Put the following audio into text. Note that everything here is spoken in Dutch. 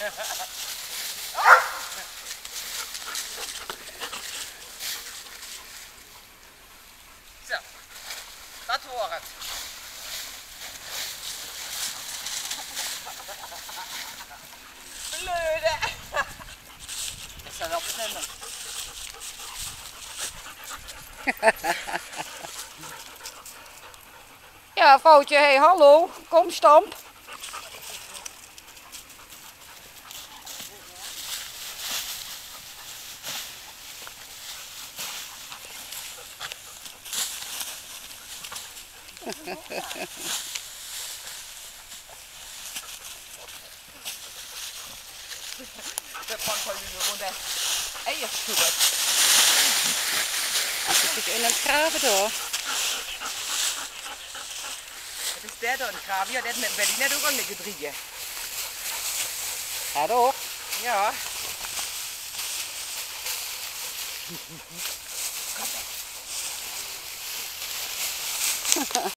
Zo, dat wordt het. Blöde. Dat zijn wel bekenden. Ja, vrouwtje, hey, hallo, kom stamp. Dat pakt gewoon nu gewoon de eierstoet. Het is in het graven door. Het is daar door een graven. Ja, dat met Berlin net ook al liggen drieën. Ja, toch? Ja. Kom maar.